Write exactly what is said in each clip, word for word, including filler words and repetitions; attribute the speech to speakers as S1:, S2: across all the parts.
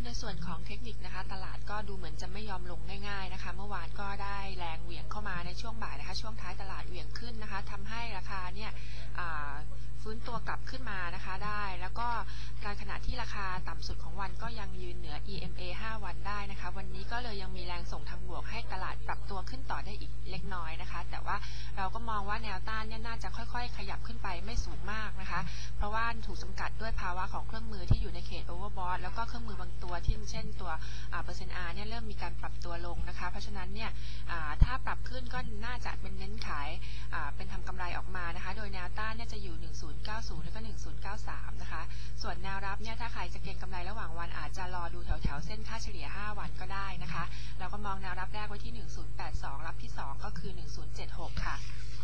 S1: ในส่วนของเทคนิคนะคะตลาดก็ดูเหมือนจะไม่ยอมลงง่ายๆนะคะเมื่อวานก็ได้แรงเหวี่ยงเข้ามาในช่วงบ่ายนะคะช่วงท้ายตลาดเหวี่ยงขึ้นนะคะทำให้ราคาเนี่ยฟื้นตัวกลับขึ้นมานะคะได้แล้วก็การขณะที่ราคาต่ำสุดของวันก็ยังยืนเหนือ อี เอ็ม เอ ห้า วันได้นะคะวันนี้ก็เลยยังมีแรงส่งทางบวกให้ตลาดปรับตัวขึ้นต่อได้อีกเล็กน้อยนะคะแต่ว่าเราก็มองว่าแนวต้านเนี่ยน่าจะค่อยๆขยับขึ้นไปไม่สูงมากนะคะเพราะว่าถูกจำกัดด้วยภาวะของเครื่องมือที่อยู่ในเขตโอเวอร์บอทแล้วก็เครื่องมือบางตัวที่เช่นตัวเปอร์เซ็นต์ อาร์ เนี่ยเริ่มมีการปรับตัวลงนะคะเพราะฉะนั้นเนี่ยถ้าปรับขึ้นก็น่าจะเป็นเน้นขายเป็นทำกำไรออกมานะคะโดยแนวต้านเนี่ยจะอยู่หนึ่งพันเก้าสิบแล้วก็หนึ่งพันเก้าสิบสามนะคะส่วนแนวรับเนี่ยถ้าใครจะเก็งกำไรระหว่างวันอาจจะรอดูแถวๆเส้นค่าเฉลี่ยห้าวันก็ได้นะคะเราก็มองแนวรับแรกไว้ที่หนึ่งพันแปดสิบสองรับที่สองก็คือหนึ่งพันเจ็ดสิบหกค่ะ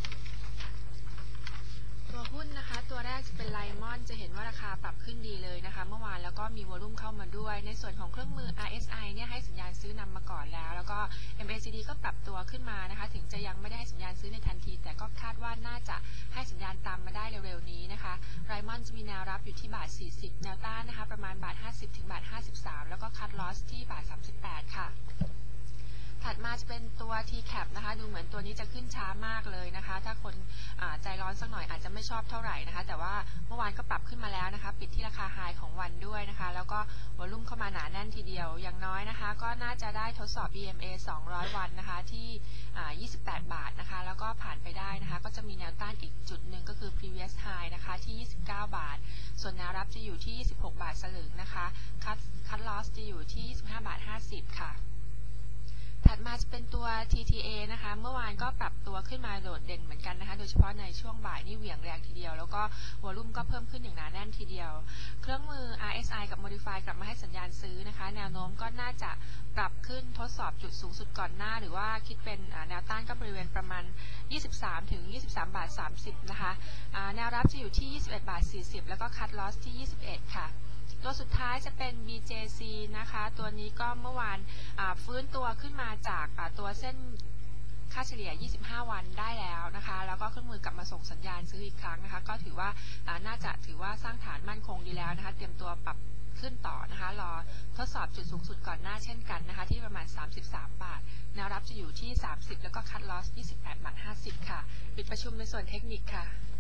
S1: ตัวหุ้นนะคะตัวแรกจะเป็นไลมอนจะเห็นว่าราคาปรับขึ้นดีเลยนะคะเมื่อวานแล้วก็มีวอลุ่มเข้ามาด้วยในส่วนของเครื่องมือ อาร์ เอส ไอ เนี่ยให้สัญญาณซื้อนำมาก่อนแล้วแล้วก็ เอ็ม เอ ซี ดี ก็ปรับตัวขึ้นมานะคะถึงจะยังไม่ได้ให้สัญญาณซื้อในทันทีแต่ก็คาดว่าน่าจะให้สัญญาณตามมาได้เร็วๆนี้นะคะไลมอนจะมีแนวรับอยู่ที่บาทสี่สิบแนวต้านนะคะประมาณบาทห้าสิบถึงบาทห้าสิบสามแล้วก็คัทลอสที่บาทสามสิบแปดค่ะถัดมาจะเป็นตัว ที แคป นะคะดูเหมือนตัวนี้จะขึ้นช้ามากเลยนะคะถ้าคนใจร้อนสักหน่อยอาจจะไม่ชอบเท่าไหร่นะคะแต่ว่าเมื่อวานก็ปรับขึ้นมาแล้วนะคะปิดที่ราคาไฮของวันด้วยนะคะแล้วก็วอลุ่มเข้ามาหนาแน่นทีเดียวอย่างน้อยนะคะก็น่าจะได้ทดสอบ อี เอ็ม เอ สองร้อยวันนะคะที่ยี่สิบแปดบาทนะคะแล้วก็ผ่านไปได้นะคะก็จะมีแนวต้านอีกจุดหนึ่งก็คือ previous high นะคะที่ยี่สิบเก้าบาทส่วนแนวรับจะอยู่ที่ยี่สิบหกบาทสลึงนะคะคัทคัทลอสจะอยู่ที่ยี่สิบห้าบาทห้าสิบค่ะถัดมาจะเป็นตัว ที ที เอ นะคะเมื่อวานก็ปรับตัวขึ้นมาโดดเด่นเหมือนกันนะคะโดยเฉพาะในช่วงบ่ายนี่เหวี่ยงแรงทีเดียวแล้วก็วอลุ่มก็เพิ่มขึ้นอย่างหนาแน่นทีเดียวเครื่องมือ อาร์ เอส ไอ กับ Modify กลับมาให้สัญญาณซื้อนะคะแนวโน้มก็น่าจะปรับขึ้นทดสอบจุดสูงสุดก่อนหน้าหรือว่าคิดเป็นแนวต้านก็บริเวณประมาณยี่สิบสามถึงยี่สิบสามบาทสามสิบนะคะแนวรับจะอยู่ที่ยี่สิบเอ็ดบาทสี่สิบแล้วก็คัทลอสที่ยี่สิบเอ็ดค่ะตัวสุดท้ายจะเป็น บี เจ ซี นะคะตัวนี้ก็เมื่อวานฟื้นตัวขึ้นมาจากตัวเส้นค่าเฉลี่ยยี่สิบห้าวันได้แล้วนะคะแล้วก็เครื่องมือกลับมาส่งสัญญาณซื้ออีกครั้งนะคะก็ถือว่าน่าจะถือว่าสร้างฐานมั่นคงดีแล้วนะคะเตรียมตัวปรับขึ้นต่อนะคะรอทดสอบจุดสูงสุดก่อนหน้าเช่นกันนะคะที่ประมาณสามสิบสามบาทแนวรับจะอยู่ที่สามสิบแล้วก็คัทลอสยี่สิบแปดบาทห้าสิบค่ะปิดประชุมในส่วนเทคนิคค่ะ